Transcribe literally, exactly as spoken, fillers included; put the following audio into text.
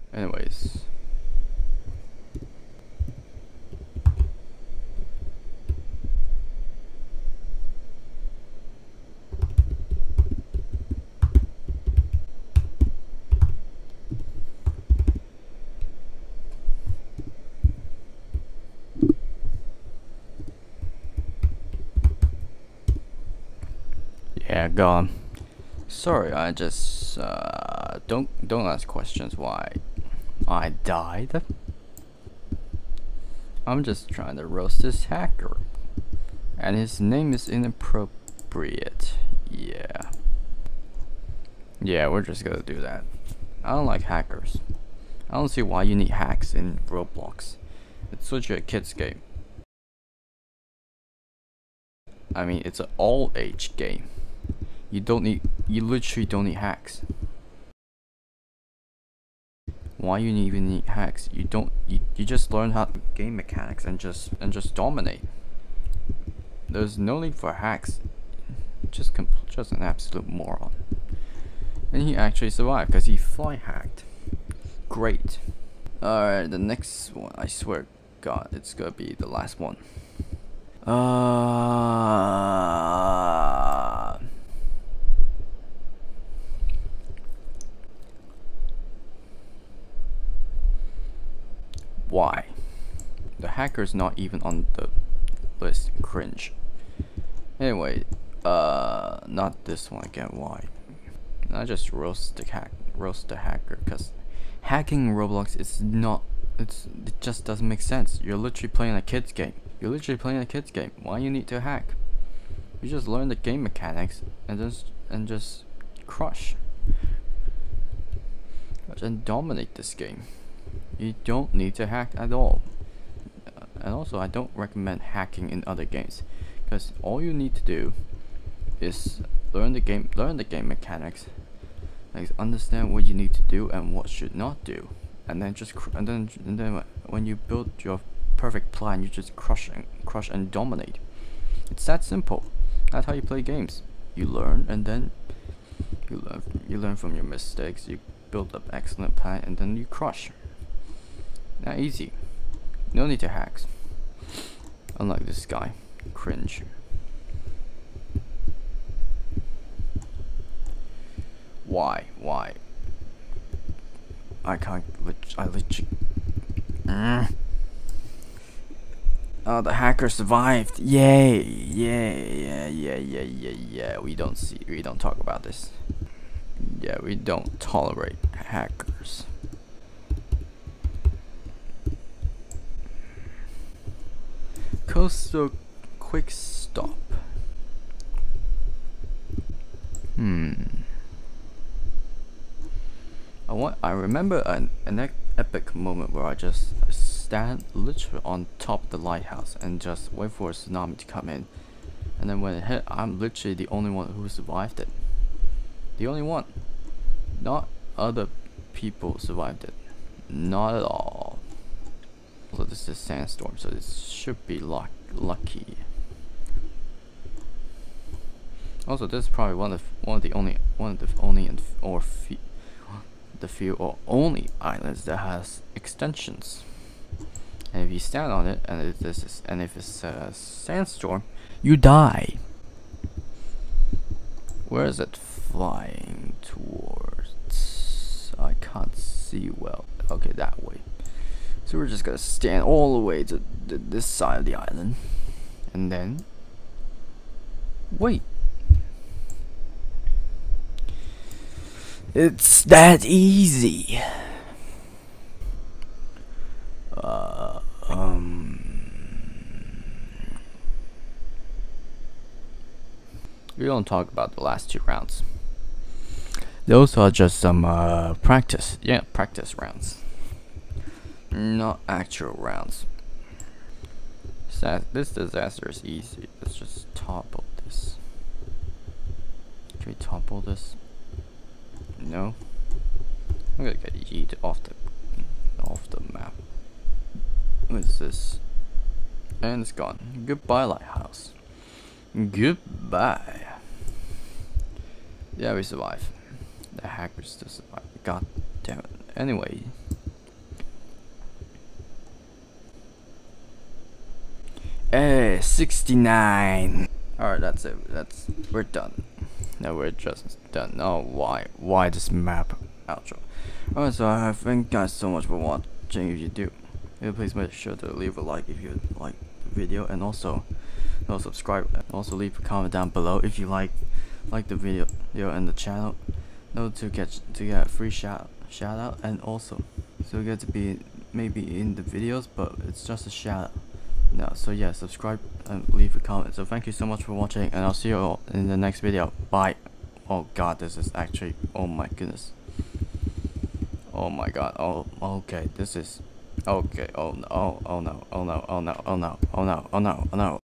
Anyways. Yeah, go on. Sorry, I just uh, don't don't ask questions why I died. I'm just trying to roast this hacker, and his name is inappropriate. Yeah, yeah, we're just gonna do that. I don't like hackers. I don't see why you need hacks in Roblox. It's such a kids game. I mean, it's an all-age game. You don't need, you literally don't need hacks. Why you even need hacks? You don't, you, you just learn how to game mechanics and just and just dominate. There's no need for hacks. Just just an absolute moron. And he actually survived because he fly hacked. Great. Alright, the next one, I swear God, it's gonna be the last one. Uh Why? The hacker's not even on the list. Cringe. Anyway, uh, not this one again. Why? I just roast the hack, roast the hacker, cause hacking in Roblox is not. It's it just doesn't make sense. You're literally playing a kids game. You're literally playing a kids game. Why you need to hack? You just learn the game mechanics and just and just crush and dominate this game. You don't need to hack at all. Uh, and also, I don't recommend hacking in other games, because all you need to do is learn the game, learn the game mechanics, like understand what you need to do and what should not do, and then just cr and then and then when you build your perfect plan, you just crush and crush and dominate. It's that simple. That's how you play games. You learn, and then you learn. You learn from your mistakes. You build up excellent plan, and then you crush. Not easy. No need to hacks. Unlike this guy. Cringe. Why? Why? I can't. Lit I literally. Mm. Oh, the hacker survived! Yay! Yay! Yeah! Yeah! Yeah! Yeah! Yeah! We don't see. We don't talk about this. Yeah, we don't tolerate hackers. Coastal quick stop. Hmm. I want. I remember an an e epic moment where I just stand literally on top of the lighthouse and just wait for a tsunami to come in, and then when it hit, I'm literally the only one who survived it. The only one. Not other people survived it. Not at all. So this is a sandstorm, so this should be luck lucky. Also, this is probably one of one of the only one of the only and or few, the few or only islands that has extensions. And if you stand on it, and if this is and if it's a sandstorm, you die. Where is it flying towards? I can't see well. Okay, that way. So we're just gonna stand all the way to th this side of the island, and then wait. It's that easy. Uh, um, we don't talk about the last two rounds. Those are just some uh, practice. Yeah, practice rounds. Not actual rounds. This disaster is easy. Let's just topple this. Can we topple this? No. I'm gonna get yeeted off the off the map. What is this? And it's gone. Goodbye, lighthouse. Goodbye. Yeah, we survive. The hackers still survive. God damn it. Anyway. Hey, sixty-nine. Alright, that's it. That's we're done. No, we're just done. Oh, why? Why this map outro? Alright, so I thank you guys so much for watching. If you do, yeah, please make sure to leave a like if you like the video, and also, no subscribe, and also leave a comment down below if you like like the video, video and the channel. No, to get to get a free shout shout out, and also so get to be maybe in the videos, but it's just a shout out. No, so yeah, subscribe and leave a comment. So thank you so much for watching, and I'll see you all in the next video. Bye. Oh god, this is actually, oh my goodness. Oh my god. Oh, okay, this is okay. Oh no. Oh, oh no. Oh no. Oh no. Oh no. Oh no. Oh no. Oh no.